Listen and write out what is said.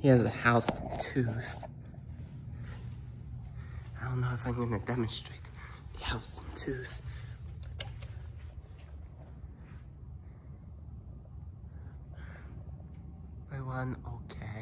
Here's a house of twos. I don't know if I'm gonna demonstrate the house of twos. Everyone okay?